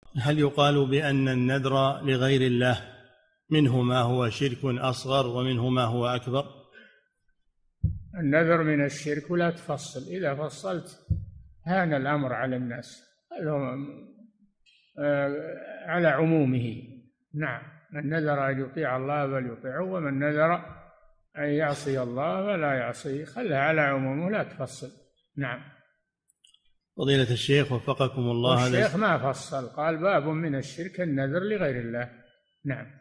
هل يقال بأن النذر لغير الله منه ما هو شرك أصغر ومنه ما هو أكبر؟ النذر من الشرك، ولا تفصل، إذا فصلت هان الأمر على الناس، على عمومه. نعم، من نذر أن يطيع الله فليطيعه، ومن نذر أن يعصي الله فلا يعصيه، خلها على عمومه لا تفصل. نعم. فضيلة الشيخ وفقكم الله. والشيخ ما فصل، قال باب من الشرك النذر لغير الله. نعم.